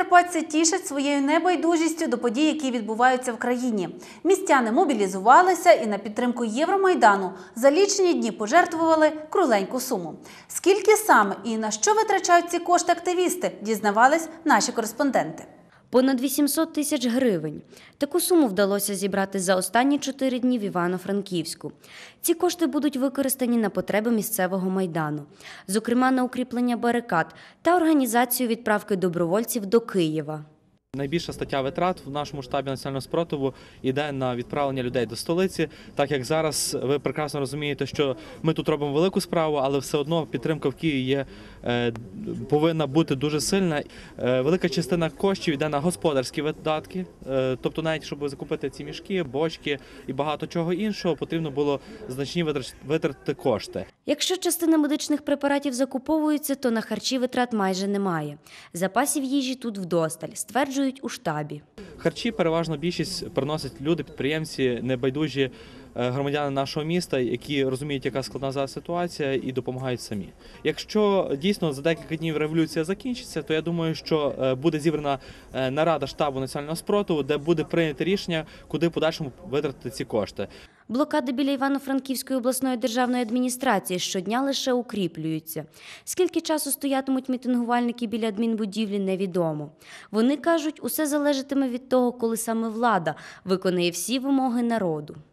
прикарпатці тішать своєю небайдужістю до подій, які відбуваються в країні. Містяни мобілізувалися і на підтримку Євромайдану за лічені дні пожертвували кругленьку суму. Скільки саме і на що витрачають ці кошти активісти, дізнавались наші кореспонденти. Понад 800 тисяч гривень. Таку суму вдалося зібрати за останні 4 дні в Івано-Франківську. Ці кошти будуть використані на потреби місцевого Майдану. Зокрема, на укріплення барикад та організацію відправки добровольців до Києва. Найбільша стаття витрат в нашому штабі національного спротиву йде на відправлення людей до столиці, так як зараз ви прекрасно розумієте, що ми тут робимо велику справу, але все одно підтримка в Києві повинна бути дуже сильна. Велика частина коштів йде на господарські видатки, тобто навіть щоб закупити ці мішки, бочки і багато чого іншого, потрібно було значні витратити кошти. Якщо частина медичних препаратів закуповується, то на харчі витрат майже немає. Запасів їжі тут вдосталь, стверджують у штабі. Харчі переважно більшість приносять люди, підприємці, небайдужі громадяни нашого міста, які розуміють, яка складна зараз ситуація і допомагають самі. Якщо дійсно за декілька днів революція закінчиться, то я думаю, що буде зібрана нарада штабу національного спротиву, де буде прийнято рішення, куди в подальшому витратити ці кошти. Блокади біля Івано-Франківської обласної державної адміністрації щодня лише укріплюються. Скільки часу стоятимуть мітингувальники біля адмінбудівлі, невідомо. Вони кажуть, усе залежатиме від того, коли саме влада виконає всі вимоги народу.